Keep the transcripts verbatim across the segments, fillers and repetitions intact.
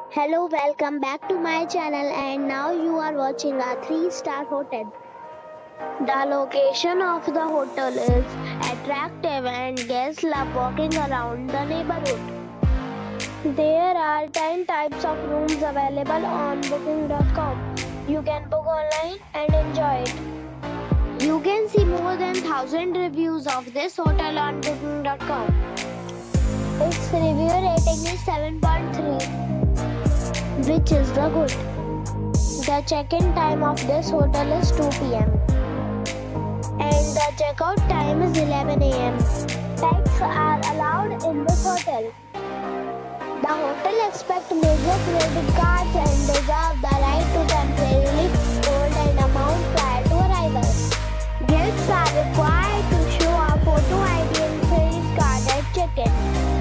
Hello, welcome back to my channel, and now you are watching a three star hotel. The location of the hotel is attractive and guests love walking around the neighborhood. There are ten types of rooms available on booking dot com. You can book online and enjoy it. You can see more than one thousand reviews of this hotel on booking dot com. Its review rating is seven point three, which is the good. The check-in time of this hotel is two p m and the checkout time is eleven a m Pets are allowed in this hotel. The hotel accepts major credit cards and reserves the right to temporarily hold an amount prior to arrival. Guests are required to show a photo I D and credit card at check-in.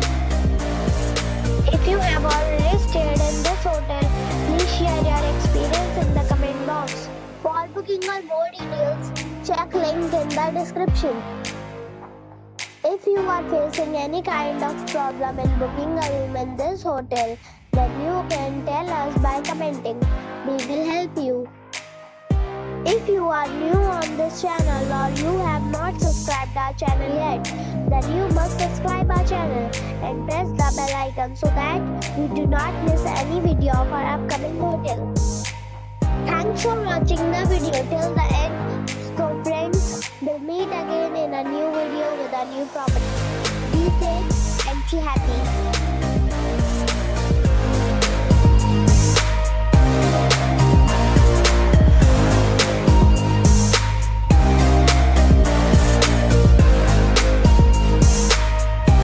If you have already stayed in this hotel, please share your experience in the comment box. For booking or more details, check link in the description. If you are facing any kind of problem in booking a room in this hotel, then you can tell us by commenting. We will help you. If you are new on this channel or you have not subscribed our channel yet, then you must subscribe our channel and press the bell icon so that you do not miss any video of our upcoming hotel. Thanks for watching the video till the end. So friends, we'll meet again in a new video with a new property. Be safe.